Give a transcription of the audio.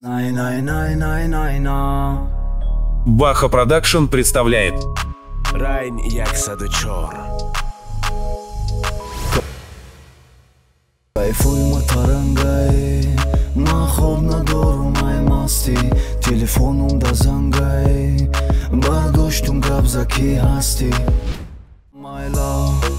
Баха Продакшн представляет Райн як садочор. Кайфуем от тарангай, на хоб надорумай масти, телефонумда зангай, бардоштум гап за ки ҳасти. My love,